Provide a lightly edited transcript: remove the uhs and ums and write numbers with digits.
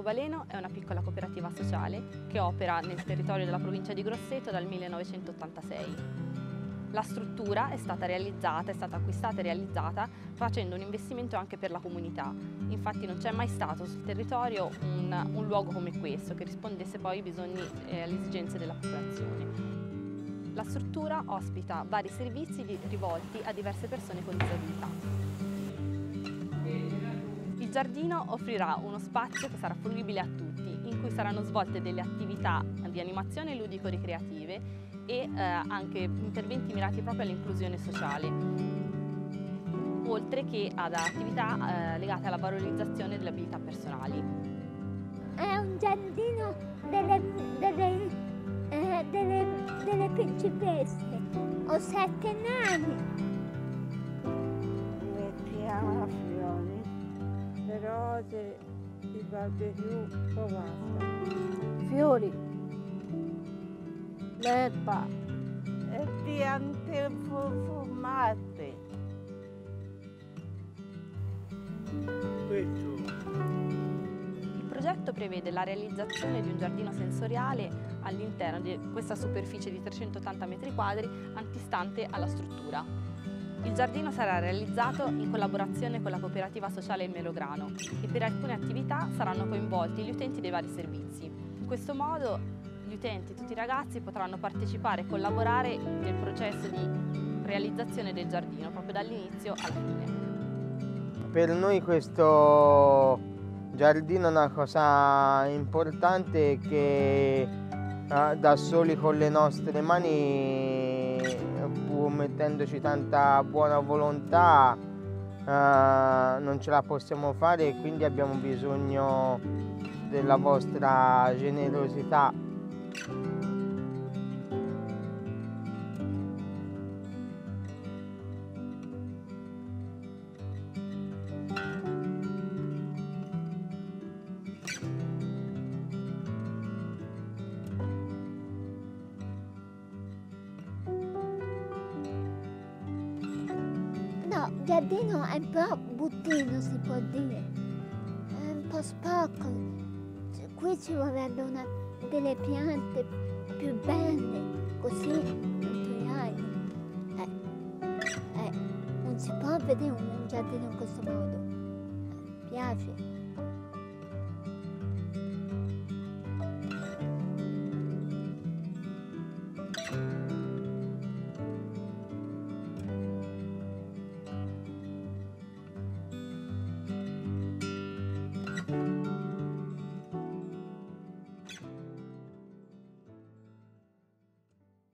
Baleno è una piccola cooperativa sociale che opera nel territorio della provincia di Grosseto dal 1986. La struttura è stata acquistata e realizzata facendo un investimento anche per la comunità. Infatti non c'è mai stato sul territorio un luogo come questo che rispondesse poi ai bisogni e alle esigenze della popolazione. La struttura ospita vari servizi rivolti a diverse persone con disabilità. Il giardino offrirà uno spazio che sarà fruibile a tutti, in cui saranno svolte delle attività di animazione ludico-ricreative e anche interventi mirati proprio all'inclusione sociale, oltre che ad attività legate alla valorizzazione delle abilità personali. È un giardino delle principesse. Ho 7 nani. Mettiamo fiori, le rose, i barbecue, poi basta. Fiori, l'erba, E piante fumate. Il progetto prevede la realizzazione di un giardino sensoriale all'interno di questa superficie di 380 m² antistante alla struttura. Il giardino sarà realizzato in collaborazione con la cooperativa sociale Il Melograno e per alcune attività saranno coinvolti gli utenti dei vari servizi. In questo modo gli utenti, tutti i ragazzi, potranno partecipare e collaborare nel processo di realizzazione del giardino, proprio dall'inizio alla fine. Per noi questo giardino è una cosa importante che da soli con le nostre mani, pur mettendoci tanta buona volontà, non ce la possiamo fare e quindi abbiamo bisogno della vostra generosità. No, il giardino è un po' buttino, si può dire. È un po' sporco. Qui ci vorrebbe delle piante più belle, così naturali. Non si può vedere un giardino in questo modo. Piace.